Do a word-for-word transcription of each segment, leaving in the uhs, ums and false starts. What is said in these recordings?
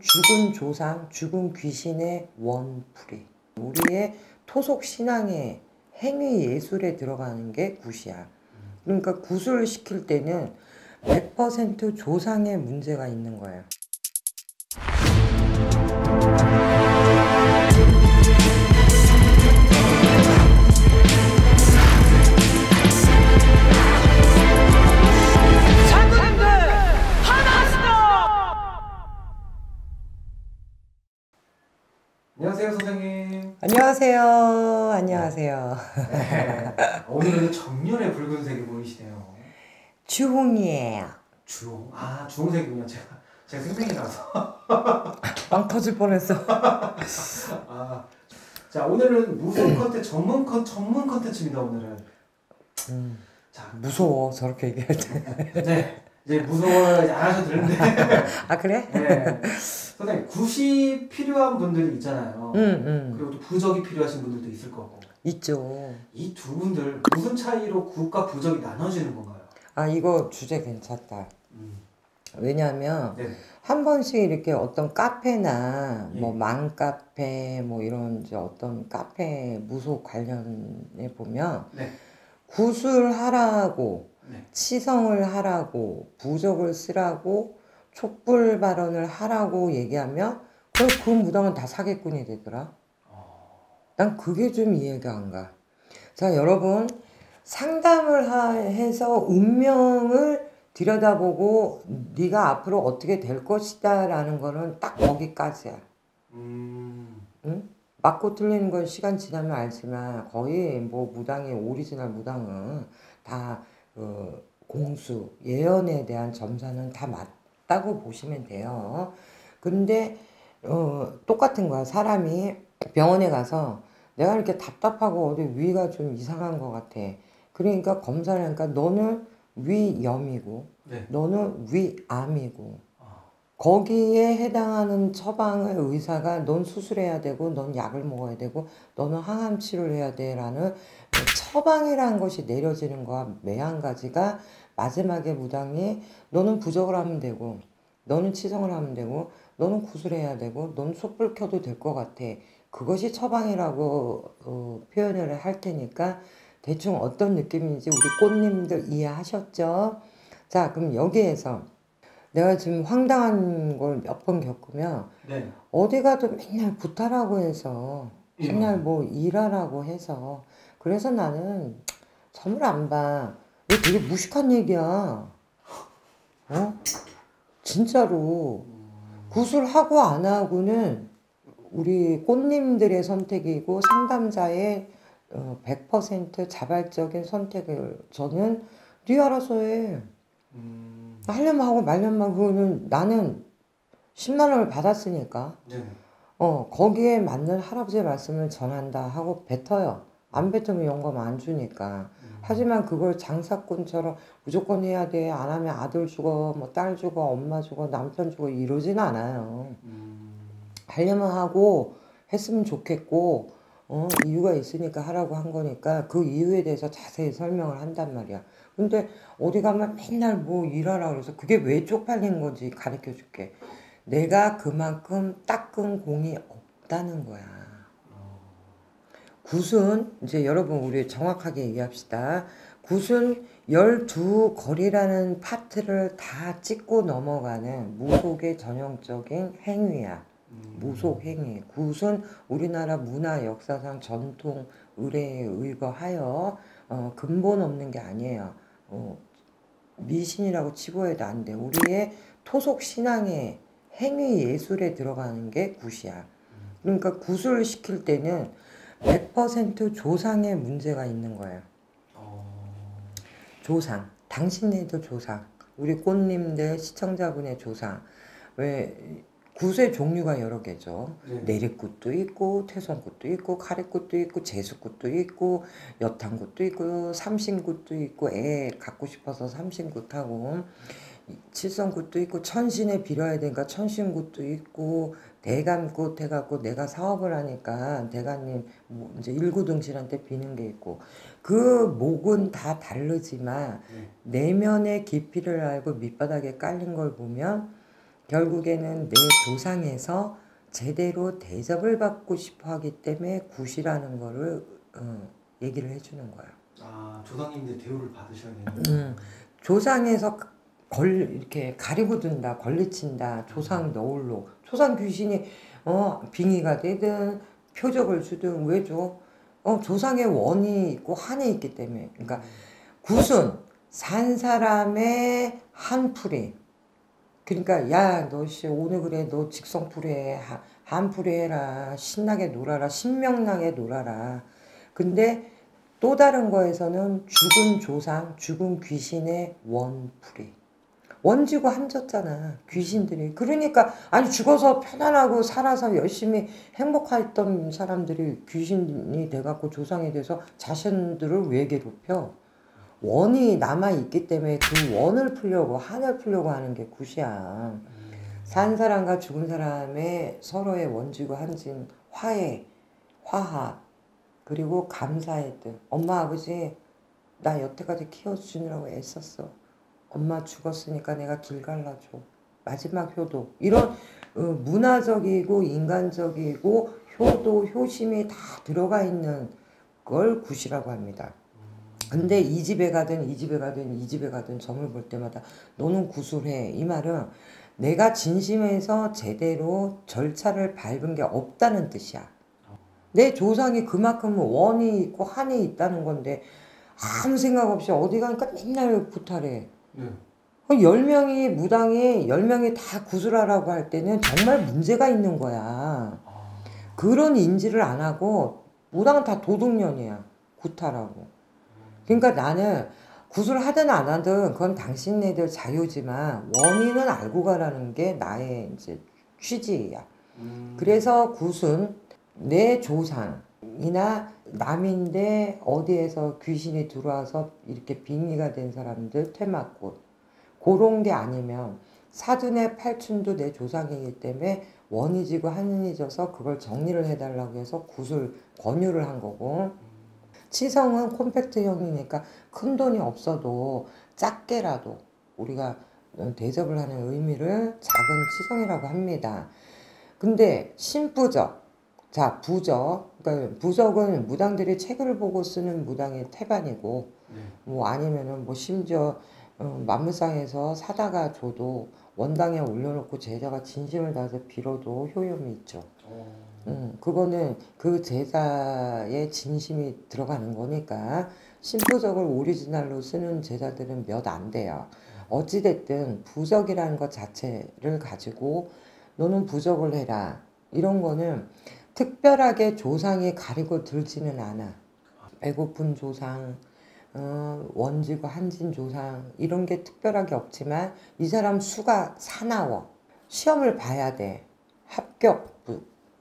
죽은 조상, 죽은 귀신의 원풀이. 우리의 토속 신앙의 행위 예술에 들어가는 게 굿이야. 그러니까 굿을 시킬 때는 백 퍼센트 조상의 문제가 있는 거예요. 안녕하세요, 선생님. 안녕하세요. 안녕하세요. 네. 오늘은 정렬의 붉은색이 보이시네요. 주홍이에요. 주홍. 아, 주홍색이군요. 제가 제가 생생이라서. 빵 터질 뻔했어. 아, 자, 오늘은 무속 컨텐츠 전문 컨 전문 컨텐츠입니다. 오늘은. 음, 자, 무서워 저렇게 얘기할 때. 네. 이제 무서워 이제 안 하셔도 되는데. 아 그래? 네. 선생님, 굿이 필요한 분들이 있잖아요. 응, 응. 그리고 또 부적이 필요하신 분들도 있을 거고. 있죠. 이 두 분들 무슨 차이로 굿과 부적이 나눠지는 건가요? 아 이거 주제 괜찮다. 음. 왜냐하면 네. 한 번씩 이렇게 어떤 카페나 예. 뭐 망카페 뭐 이런 이제 어떤 카페 무속 관련해 보면 네. 굿을 하라고 네. 치성을 하라고 부적을 쓰라고 촛불 발언을 하라고 얘기하면 그, 그 무당은 다 사기꾼이 되더라. 난 그게 좀 이해가 안 가. 자 여러분 상담을 하, 해서 운명을 들여다보고 네가 앞으로 어떻게 될 것이다 라는 거는 딱 거기까지야. 음. 응? 맞고 틀리는 건 시간 지나면 알지만 거의 뭐 무당의 오리지널 무당은 다 그 공수 예언에 대한 점사는 다 맞다고 보시면 돼요. 근데 어, 똑같은 거야. 사람이 병원에 가서 내가 이렇게 답답하고 어디 위가 좀 이상한 것 같아. 그러니까 검사를 하니까 너는 위염이고 네. 너는 위암이고 아. 거기에 해당하는 처방을 의사가 넌 수술해야 되고 넌 약을 먹어야 되고 너는 항암 치료를 해야 돼 라는 처방이라는 것이 내려지는 거와 매한 가지가 마지막에 무당이 너는 부적을 하면 되고 너는 치성을 하면 되고 너는 구슬해야 되고 너는 촛불 켜도 될 것 같아. 그것이 처방이라고 어, 표현을 할 테니까 대충 어떤 느낌인지 우리 꽃님들 이해하셨죠? 자 그럼 여기에서 내가 지금 황당한 걸 몇 번 겪으면 네. 어디 가도 맨날 굿하라고 해서 예, 맨날 맞아요. 뭐 일하라고 해서 그래서 나는 점을 안 봐. 이거 되게 무식한 얘기야. 어? 진짜로 굿을 하고 안 하고는 우리 꽃님들의 선택이고 상담자의 어, 백 퍼센트 자발적인 선택을 저는 네 알아서 해. 음. 하려면 하고 말려면 그거는 나는 십만 원을 받았으니까 네. 어 거기에 맞는 할아버지의 말씀을 전한다 하고 뱉어요. 안 뱉으면 영감 안 주니까. 음. 하지만 그걸 장사꾼처럼 무조건 해야 돼. 안 하면 아들 죽어, 뭐 딸 죽어, 엄마 죽어, 남편 죽어 이러진 않아요. 음. 하려면 하고 했으면 좋겠고 어, 이유가 있으니까 하라고 한 거니까 그 이유에 대해서 자세히 설명을 한단 말이야. 근데 어디 가면 맨날 뭐 일하라 그래서 그게 왜 쪽팔린 건지 가르쳐 줄게. 내가 그만큼 닦은 공이 없다는 거야. 굿은 이제 여러분 우리 정확하게 얘기합시다. 굿은 열두 거리라는 파트를 다 찍고 넘어가는 무속의 전형적인 행위야. 음. 무속 행위. 굿은 우리나라 문화 역사상 전통 의례에 의거하여 어, 근본 없는 게 아니에요. 어, 미신이라고 치부해도 안 돼. 우리의 토속 신앙의 행위 예술에 들어가는 게 굿이야. 그러니까 굿을 시킬 때는 백 퍼센트 조상의 문제가 있는 거예요. 어. 조상. 당신네도 조상. 우리 꽃님들 시청자분의 조상. 왜 굿의 종류가 여러 개죠. 네. 내리굿도 있고 퇴선굿도 있고 카레굿도 있고 제수굿도 있고 여탕굿도 있고 삼신굿도 있고 애 갖고 싶어서 삼신굿하고 칠성굿도 있고 천신에 빌어야 되니까 천신굿도 있고 대감굿 해갖고 내가 사업을 하니까 대감님 뭐 이제 일구등신한테 비는 게 있고 그 목은 다 다르지만 네. 내면의 깊이를 알고 밑바닥에 깔린 걸 보면 결국에는 내 조상에서 제대로 대접을 받고 싶어 하기 때문에 굿이라는 거를 어, 얘기를 해주는 거야. 아, 조상님들 대우를 받으셔야 되는. 음, 조상에서 걸 이렇게 가리고 둔다, 걸리친다. 조상 너울로 조상 귀신이 어 빙의가 되든 표적을 주든 왜 줘? 어 조상의 원이 있고 한이 있기 때문에. 그러니까 굿은 산 사람의 한풀이. 그러니까 야 너 씨 오늘 그래 너 직성풀이해 하- 한풀이해라 신나게 놀아라 신명나게 놀아라. 근데 또 다른 거에서는 죽은 조상 죽은 귀신의 원풀이. 원지고 한졌잖아 귀신들이. 그러니까 아니 죽어서 편안하고 살아서 열심히 행복했던 사람들이 귀신이 돼갖고 조상이 돼서 자신들을 왜 괴롭혀? 원이 남아있기 때문에 그 원을 풀려고 한을 풀려고 하는 게 굿이야. 산 사람과 죽은 사람의 서로의 원지고 한진 화해 화합 그리고 감사의 뜻. 엄마 아버지 나 여태까지 키워주느라고 애썼어. 엄마 죽었으니까 내가 길 갈라줘. 마지막 효도. 이런 어, 문화적이고 인간적이고 효도, 효심이 다 들어가 있는 걸 굿이라고 합니다. 근데 이 집에 가든 이 집에 가든 이 집에 가든 점을 볼 때마다 너는 구술해. 이 말은 내가 진심에서 제대로 절차를 밟은 게 없다는 뜻이야. 내 조상이 그만큼 원이 있고 한이 있다는 건데 아무 생각 없이 어디 가니까 맨날 구탈해. 네. 열 명이 무당이 열 명이 다 구슬하라고 할 때는 정말 문제가 있는 거야. 아, 그런 인지를 안 하고 무당은 다 도둑년이야. 구탈하고. 그러니까 나는 구슬하든 안 하든 그건 당신네들 자유지만 원인은 알고 가라는 게 나의 이제 취지야. 음, 그래서 굿은 내 조상이나 남인데 어디에서 귀신이 들어와서 이렇게 빙의가 된 사람들 퇴마꽃 그런 게 아니면 사돈의 팔춘도 내 조상이기 때문에 원이 지고 한이 져서 그걸 정리를 해달라고 해서 굿을 권유를 한 거고 치성은 콤팩트형이니까 큰 돈이 없어도 작게라도 우리가 대접을 하는 의미를 작은 치성이라고 합니다. 근데 신부적, 자 부적, 그러니까 부적은 무당들이 책을 보고 쓰는 무당의 태반이고 네. 뭐 아니면은 뭐 심지어 어, 만물상에서 사다가 줘도 원당에 올려놓고 제자가 진심을 다해서 빌어도 효용이 있죠. 어, 음, 그거는 그 제자의 진심이 들어가는 거니까 신부적을 오리지널로 쓰는 제자들은 몇 안 돼요. 어찌됐든 부적이라는 것 자체를 가지고 너는 부적을 해라. 이런 거는 특별하게 조상이 가리고 들지는 않아. 배고픈 조상, 어, 원지고 한진 조상 이런 게 특별하게 없지만 이 사람 수가 사나워. 시험을 봐야 돼. 합격부.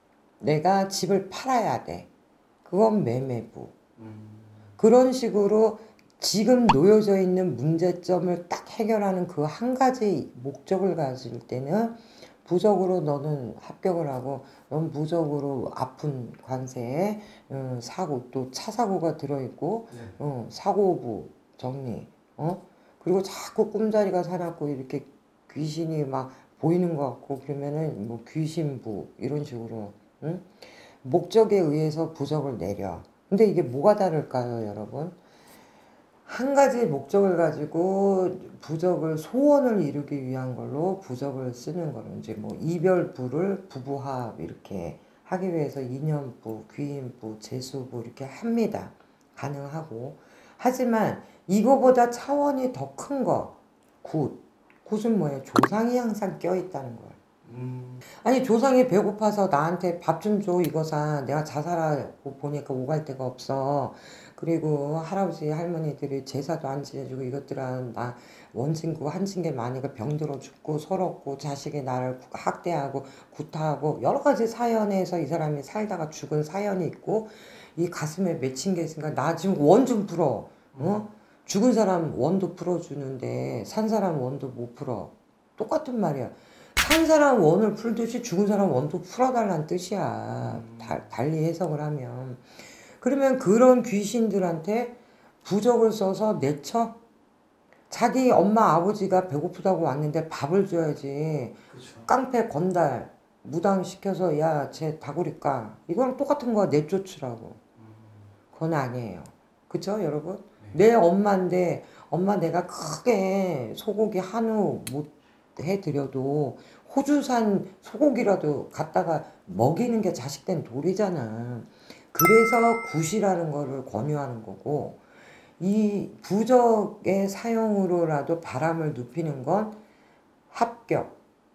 내가 집을 팔아야 돼. 그건 매매부. 음, 그런 식으로 지금 놓여져 있는 문제점을 딱 해결하는 그 한 가지 목적을 가질 때는 부적으로 너는 합격을 하고 넌 무적으로 아픈 관세에 어, 사고 또 차 사고가 들어있고 네. 어, 사고부 정리 어 그리고 자꾸 꿈자리가 사납고 이렇게 귀신이 막 보이는 것 같고 그러면은 뭐 귀신부 이런 식으로 응? 목적에 의해서 부적을 내려. 근데 이게 뭐가 다를까요, 여러분? 한 가지 목적을 가지고 부적을 소원을 이루기 위한 걸로 부적을 쓰는 거는 이제 뭐 이별부를 부부합 이렇게 하기 위해서 인연부, 귀인부, 재수부 이렇게 합니다. 가능하고. 하지만 이거보다 차원이 더 큰 거, 굿. 굿은 뭐예요? 조상이 항상 껴있다는 거예요. 음, 아니 조상이 배고파서 나한테 밥 좀 줘 이거 사 내가 자살하고 보니까 오갈 데가 없어. 그리고 할아버지 할머니들이 제사도 안 지내주고 이것들은 나 원신구 한신게 많으니까 병들어 죽고 서럽고 자식이 나를 학대하고 구타하고 여러 가지 사연에서 이 사람이 살다가 죽은 사연이 있고 이 가슴에 맺힌 게 있으니까 나 지금 원 좀 풀어. 어? 죽은 사람 원도 풀어주는데 산 사람 원도 못 풀어. 똑같은 말이야. 산 사람 원을 풀듯이 죽은 사람 원도 풀어달라는 뜻이야. 다, 달리 해석을 하면. 그러면 그런 귀신들한테 부적을 써서 내쳐? 자기 엄마 아버지가 배고프다고 왔는데 밥을 줘야지. 그렇죠. 깡패 건달 무당 시켜서 야 쟤 다구리 까 이거랑 똑같은 거야. 내쫓으라고. 그건 아니에요. 그쵸 여러분? 네. 내 엄마인데 엄마 내가 크게 소고기 한우 못 해드려도 호주산 소고기라도 갖다가 먹이는 게 자식된 도리잖아. 그래서 굿이라는 거를 권유하는 거고, 이 부적의 사용으로라도 바람을 눕히는 건 합격,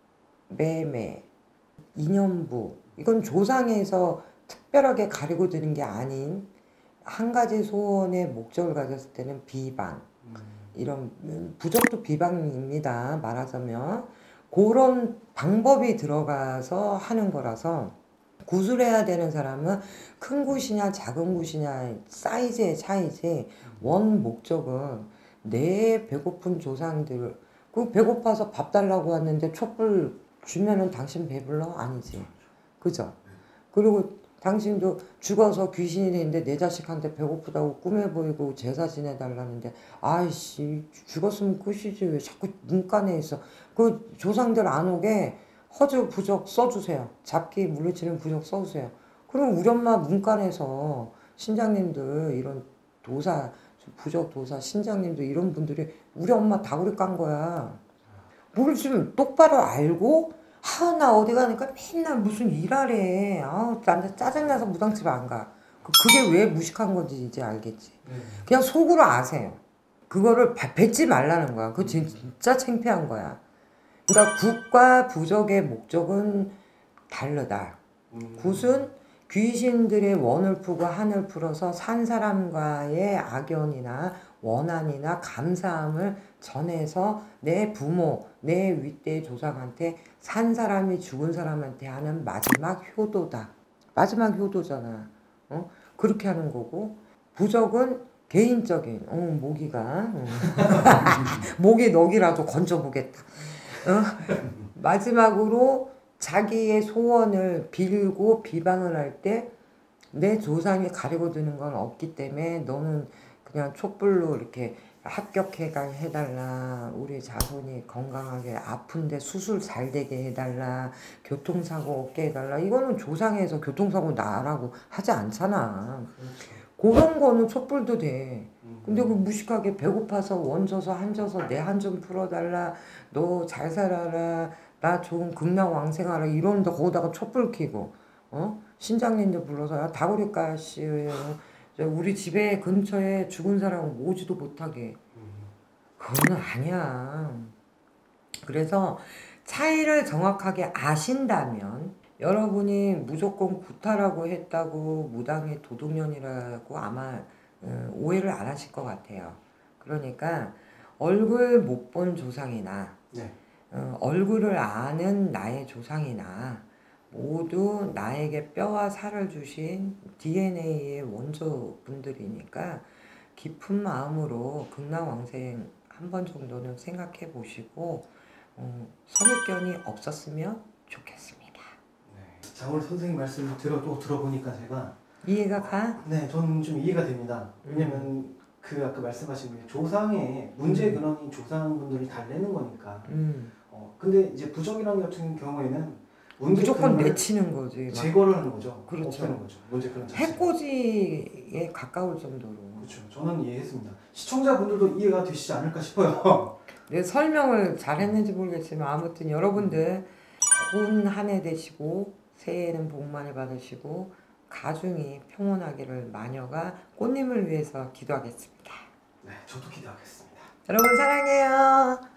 매매, 인연부, 이건 조상에서 특별하게 가리고 드는 게 아닌 한 가지 소원의 목적을 가졌을 때는 비방, 음. 이런 부적도 비방입니다. 말하자면 그런 방법이 들어가서 하는 거라서, 굿을 해야 되는 사람은 큰 굿이냐 작은 굿이냐 사이즈의 차이지, 원 목적은 내 배고픈 조상들, 그 배고파서 밥 달라고 왔는데 촛불 주면은 당신 배불러? 아니지. 그죠? 그리고 당신도 죽어서 귀신이 되는데 내 자식한테 배고프다고 꿈에 보이고 제사 지내달라는데, 아이씨 죽었으면 끝이지 왜 자꾸 문간에 있어. 그 조상들 안 오게 허주 부적 써주세요. 잡기 물리치는 부적 써주세요. 그럼 우리 엄마 문간에서 신장님들 이런 도사, 부적 도사 신장님들 이런 분들이 우리 엄마 다구리 깐 거야. 뭘 좀 똑바로 알고, 아, 나 어디 가니까 맨날 무슨 일하래. 아, 나 짜증나서 무당집 안 가. 그- 그게 왜 무식한 건지 이제 알겠지. 네. 그냥 속으로 아세요. 그거를 배- 뱉지 말라는 거야. 그거 진- 진짜 창피한 거야. 그러니까 굿과 부적의 목적은 다르다. 음. 굿은 귀신들의 원을 풀고 한을 풀어서 산 사람과의 악연이나 원한이나 감사함을 전해서 내 부모, 내 윗대 조상한테 산 사람이 죽은 사람한테 하는 마지막 효도다. 마지막 효도잖아. 어? 그렇게 하는 거고, 부적은 개인적인, 어, 모기가 어. 모기 넋이라도 건져보겠다. 어? 마지막으로 자기의 소원을 빌고 비방을 할 때 내 조상이 가리고 드는 건 없기 때문에 너는 그냥 촛불로 이렇게 합격해가 해달라, 우리 자손이 건강하게 아픈데 수술 잘 되게 해달라, 교통사고 없게 해달라, 이거는 조상에서 교통사고 나라고 하지 않잖아. 그렇죠. 그런 거는 촛불도 돼. 음. 근데 그 무식하게 배고파서 원져서 한져서 내 한 좀 풀어달라, 너 잘 살아라, 나 좋은 극락왕생하라 이러는데 거기다가 촛불 켜고, 어? 신장님들 불러서 야, 다구리 까씨, 우리 집에 근처에 죽은 사람 오지도 못하게. 음. 그거는 아니야. 그래서 차이를 정확하게 아신다면 여러분이 무조건 구타라고 했다고 무당의 도둑년이라고 아마 어, 오해를 안 하실 것 같아요. 그러니까 얼굴 못 본 조상이나 네. 어, 얼굴을 아는 나의 조상이나 모두 나에게 뼈와 살을 주신 디엔에이의 원조분들이니까 깊은 마음으로 극락왕생 한 번 정도는 생각해 보시고 어, 선입견이 없었으면 좋겠습니다. 네. 자, 오늘 선생님 말씀을 들어 또 들어보니까 제가 이해가 가? 네, 저는 좀 이해가 됩니다. 왜냐면 그 아까 말씀하신 게 조상의 문제 근원인 조상분들이 달래는 거니까. 음. 어, 근데 이제 부적이라는 같은 경우에는 문제 무조건 근원을 내치는 거지. 막 제거를 하는 거죠. 그렇죠. 없애는 거죠. 문제 근원 자체. 해코지에 가까울 정도로. 그렇죠. 저는 이해했습니다. 시청자분들도 이해가 되시지 않을까 싶어요. 내 설명을 잘했는지 모르겠지만 아무튼 여러분들 좋은 한 해 되시고 새해에는 복 많이 받으시고 가중이 평온하기를 마녀가 꽃님을 위해서 기도하겠습니다. 네, 저도 기대하겠습니다. 여러분 사랑해요.